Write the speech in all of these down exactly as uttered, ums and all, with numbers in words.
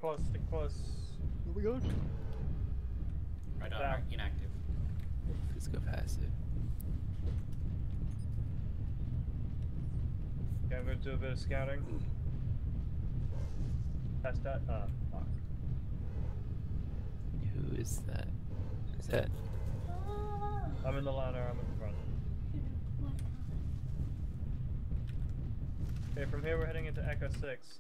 close, stick close. Where we going? Radar Down. inactive. Let's go passive. Okay, I'm gonna do a bit of scouting. Test that. Uh, fuck. Who is that? Is that? I'm in the ladder, I'm in the front. Okay, from here we're heading into Echo six.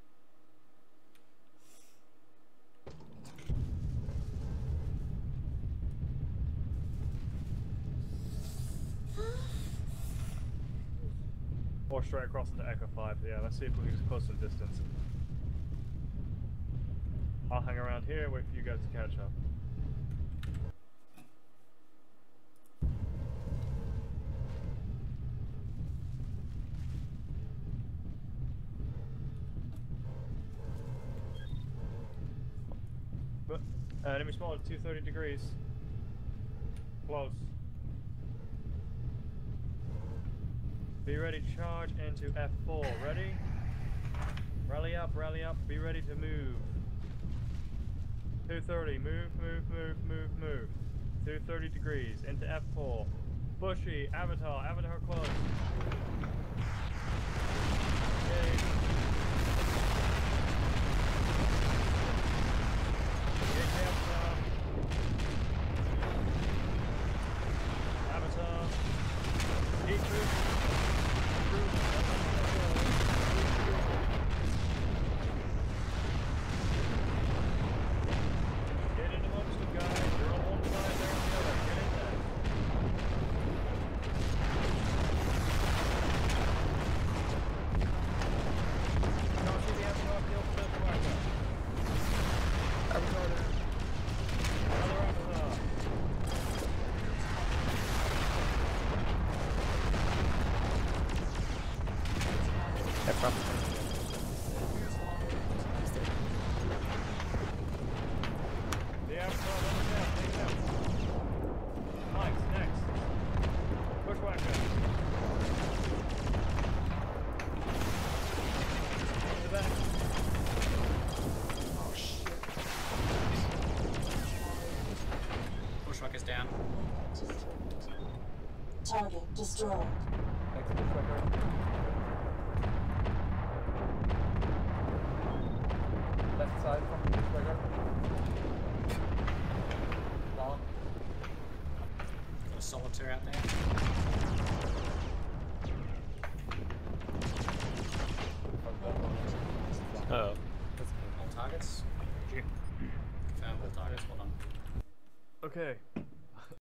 Or straight across into Echo five. Yeah, let's see if we can get close some distance. I'll hang around here, wait for you guys to catch up. But, uh, enemy small at two thirty degrees. Close. Be ready to charge into F four. Ready? Rally up, rally up, be ready to move. two thirty, move, move, move, move, move. two thirty degrees, into F four. Bushy, Avatar, Avatar close. Engage. Engage Avatar. Avatar. Keep moving. Get in amongst them, guys. You're on one side, they're on the other. Get in there. Can't see the Avatar kill for this worker. Avatar down. Another Avatar. That probably. The Avatar, let him down. Take him out. Mike's next. Bushwhacker. To the back. Oh shit. Bushwhacker's down. Target destroyed. Next Bushwhacker. Left side from Bushwhacker. Long. Got a solitaire out there. Uh oh. All targets. Confirm all targets. Well done. Okay.